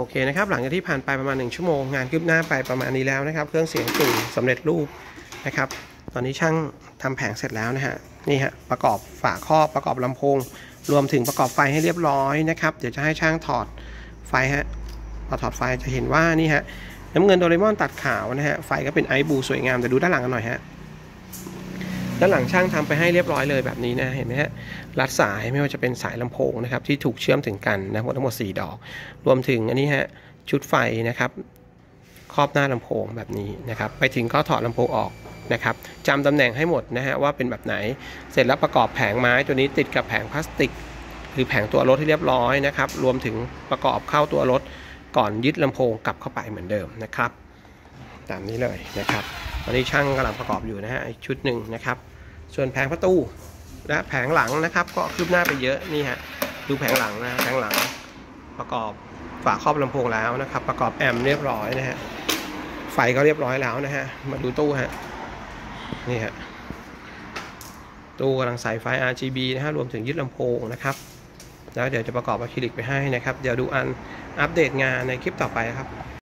โอเคนะครับหลังจากที่ผ่านไปประมาณ1 ชั่วโมงงานคืบหน้าไปประมาณนี้แล้วนะครับเครื่องเสียงกึ่งสำเร็จรูปนะครับตอนนี้ช่างทำแผงเสร็จแล้วนะฮะนี่ฮะประกอบฝาครอบประกอบลำโพงรวมถึงประกอบไฟให้เรียบร้อยนะครับเดี๋ยวจะให้ช่างถอดไฟฮะพอถอดไฟจะเห็นว่านี่ฮะน้ำเงินโดเรมอนตัดขาวนะฮะไฟก็เป็นไอบูสวยงามแต่ดูด้านหลังกันหน่อยฮะด้านหลังช่างทำไปให้เรียบร้อยเลยแบบนี้นะเห็นไหมฮะรัดสายไม่ว่าจะเป็นสายลำโพงนะครับที่ถูกเชื่อมถึงกันนะทั้งหมด4 ดอกรวมถึงอันนี้ฮะชุดไฟนะครับครอบหน้าลำโพงแบบนี้นะครับไปถึงก็ถอดลำโพงออกนะครับจำตำแหน่งให้หมดนะฮะว่าเป็นแบบไหนเสร็จแล้วประกอบแผงไม้ตัวนี้ติดกับแผงพลาสติกหรือแผงตัวรถที่เรียบร้อยนะครับรวมถึงประกอบเข้าตัวรถก่อนยึดลำโพงกลับเข้าไปเหมือนเดิมนะครับตามนี้เลยนะครับตอนนี้ช่างกำลังประกอบอยู่นะฮะอีกชุดหนึ่งนะครับส่วนแผงประตูและแผงหลังนะครับก็คืบหน้าไปเยอะนี่ฮะดูแผงหลังนะแผงหลังประกอบฝาครอบลำโพงแล้วนะครับประกอบแอมป์เรียบร้อยนะฮะไฟก็เรียบร้อยแล้วนะฮะมาดูตู้ฮะนี่ฮะตู้กำลังใส่ไฟ RGB นะฮะรวมถึงยึดลำโพงนะครับแล้วเดี๋ยวจะประกอบอะคริลิกไปให้นะครับเดี๋ยวดูอัปเดตงานในคลิปต่อไปครับ